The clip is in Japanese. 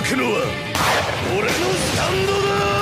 くのは俺のスタンドだ。